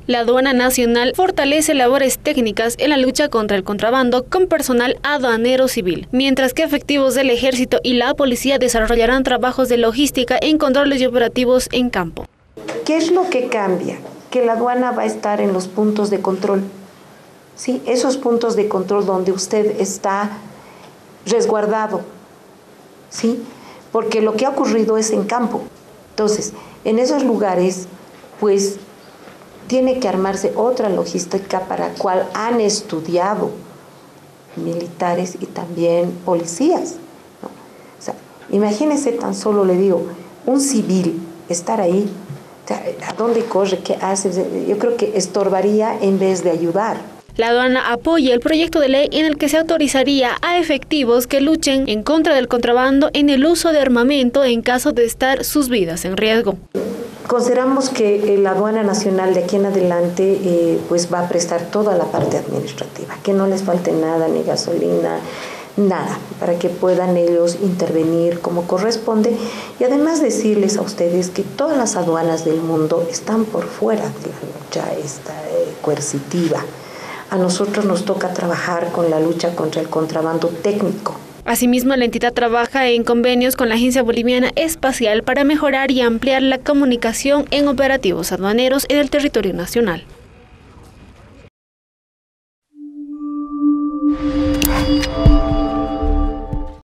La Aduana Nacional fortalece labores técnicas en la lucha contra el contrabando con personal aduanero civil, mientras que efectivos del Ejército y la Policía desarrollarán trabajos de logística en controles y operativos en campo. ¿Qué es lo que cambia? Que la aduana va a estar en los puntos de control. ¿Sí? Esos puntos de control donde usted está resguardado. ¿Sí? Porque lo que ha ocurrido es en campo. Entonces, en esos lugares, pues, tiene que armarse otra logística para la cual han estudiado militares y también policías, ¿no? O sea, imagínese tan solo, le digo, un civil estar ahí, o sea, ¿a dónde corre? ¿Qué hace? Yo creo que estorbaría en vez de ayudar. La aduana apoya el proyecto de ley en el que se autorizaría a efectivos que luchen en contra del contrabando en el uso de armamento en caso de estar sus vidas en riesgo. Consideramos que la Aduana Nacional de aquí en adelante pues va a prestar toda la parte administrativa, que no les falte nada, ni gasolina, nada, para que puedan ellos intervenir como corresponde. Y además decirles a ustedes que todas las aduanas del mundo están por fuera de la lucha coercitiva. A nosotros nos toca trabajar con la lucha contra el contrabando técnico. Asimismo, la entidad trabaja en convenios con la Agencia Boliviana Espacial para mejorar y ampliar la comunicación en operativos aduaneros en el territorio nacional.